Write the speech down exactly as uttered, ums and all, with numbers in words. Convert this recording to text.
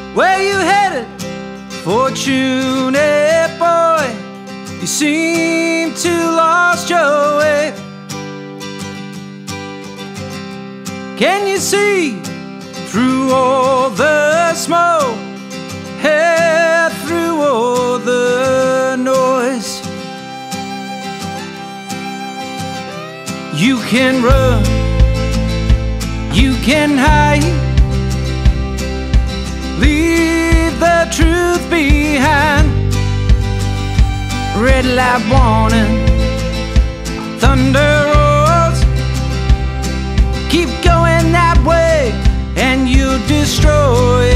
Where you headed, fortunate boy? You seem to lost your way. Can you see through all the smoke, head through all the noise? You can run, you can hide, leave the truth behind. Red light warning, thunder rolls. Keep going that way and you'll destroy